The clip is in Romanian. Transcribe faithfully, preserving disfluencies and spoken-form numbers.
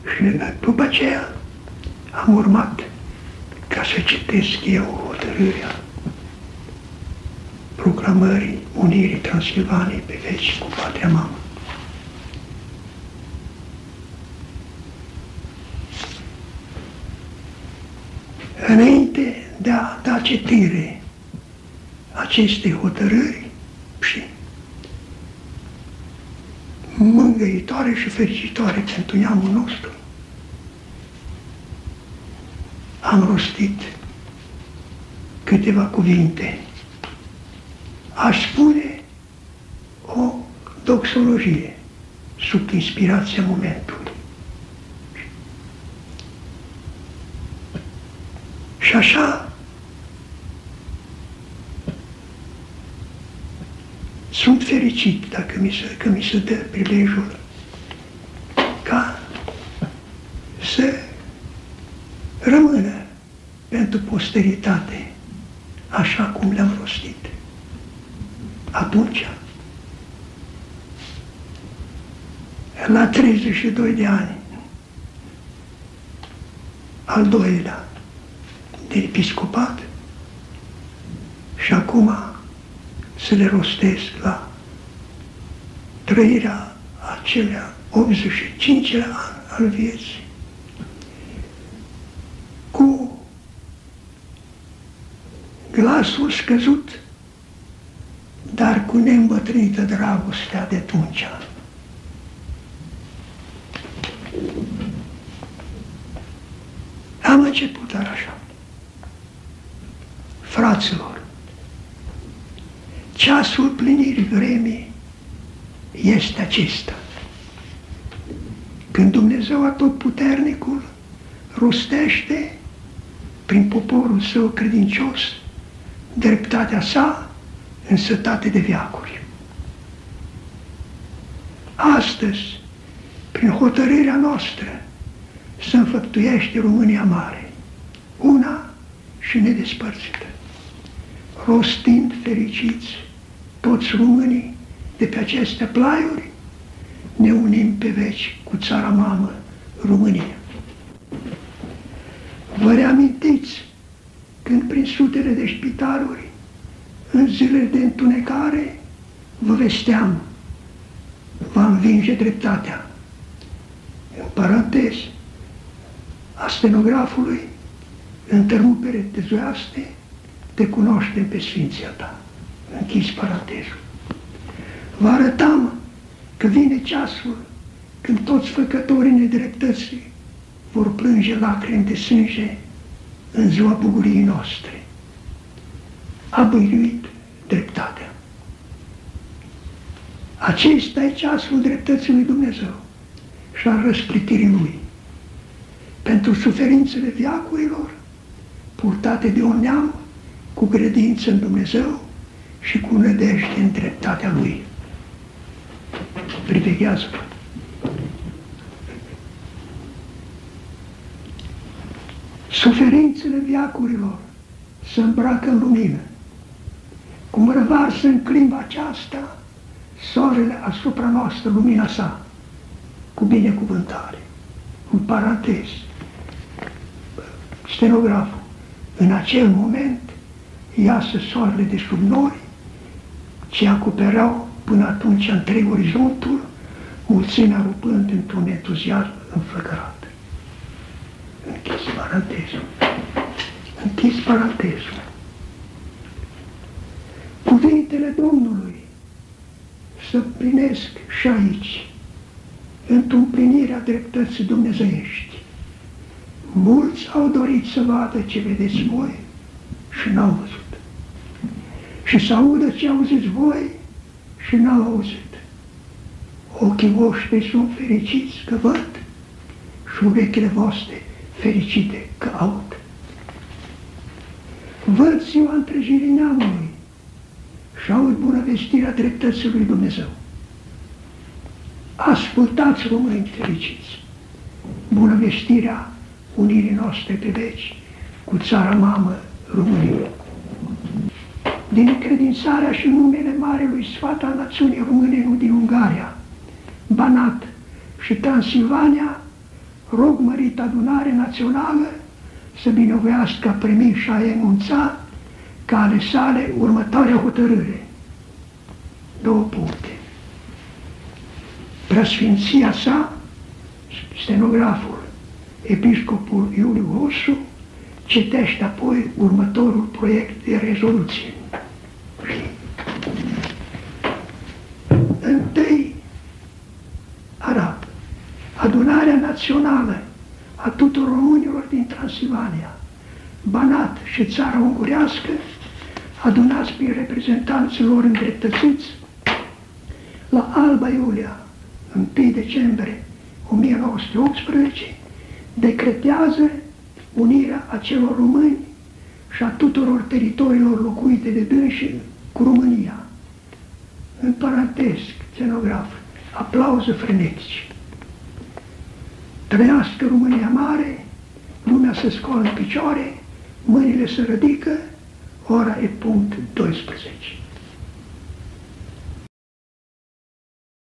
Și după aceea am urmat ca să citesc eu hotărârea proclamării unirii Transilvaniei pe veci cu patria mamă. Înainte de a da citire acestei hotărâri și mângâitoare și fericitoare pentru neamul nostru, am rostit câteva cuvinte. Aș spune o doxologie sub inspirația momentului. Și așa sunt fericit dacă mi se, că mi se dă prilejul ca să rămână pentru posteritate așa cum le-am rostit. Atunci, la treizeci și doi de ani, al doilea de episcopat, și acum să le rostesc la trăirea acelea optzeci și cincilea an al vieții, cu glasul scăzut, dar cu neîmbătrânită dragostea de atunci. Am început dar așa. Fraților, ceasul plinirii vremii este acesta. Când Dumnezeu Atotputernicul rostește prin poporul său credincios dreptatea sa în sătate de veacuri. Astăzi, prin hotărârea noastră, se înfăptuiește România mare, una și nedespărțită, rostind fericiți toți românii de pe aceste plaiuri, ne unim pe veci cu țara mamă, România. Vă reamintiți când prin sutele de spitaluri, în zilele de întunecare, vă vesteam, va învinge dreptatea. În parantez, a stenografului, întărupere de zoaste, te cunoaștem pe Sfinția ta. Închis parantezul. Vă arătam că vine ceasul când toți făcătorii nedreptății vor plânge lacrimi de sânge în ziua bucuriei noastre. A băiuit dreptatea. Acesta e ceasul dreptății lui Dumnezeu și al răsplitirii Lui pentru suferințele veacurilor purtate de un neam cu credință în Dumnezeu și cu nădejde în dreptatea Lui. Priveghează-vă! Suferințele veacurilor se îmbracă în lumină, cum răvarsă în clipa aceasta soarele asupra noastră lumina sa, cu binecuvântare. În parantez, stenograful, în acel moment iasă soarele de sub nori, ce acopereau până atunci întreg orizontul, mulțimea rupând într-un entuziasm înflăcărat. Închis parantezul. Închis parantezul. Cuvintele Domnului să împlinesc și aici, într-o împlinire a dreptății dumnezeiești. Mulți au dorit să vadă ce vedeți voi și n-au văzut. Și să audă ce auziți voi și n-au auzit. Ochii voștri sunt fericiți că văd și urechile voastre fericite că aud. Văd ziua întregirii neamului și aud bunăvestirea dreptății lui Dumnezeu. Ascultați, români fericiți, bunăvestirea unirii noastre pe veci cu țara mamă România. Din credințarea și numele Marelui Sfat al națiunii române, nu din Ungaria, Banat și Transilvania, rog mărit adunare națională să binevoiască primi și a enunța ca ale sale următoarea hotărâre. Două puncte. Preasfinția sa, stenograful, episcopul Iuliu Hossu, citește apoi următorul proiect de rezoluție. Întâi, arab, adunarea națională a tuturor românilor din Transilvania, Banat și țara ungurească, adunați prin reprezentanții lor îndreptățiți, la Alba, Iulia, întâi decembrie o mie nouă sute optsprezece, decretează unirea acelor români și a tuturor teritoriilor locuite de dânsii cu România. În parantez, stenograf, aplauze frenetici. Trăiască România mare, lumea se scoală în picioare, mâinile se ridică, ora e punct doisprezece.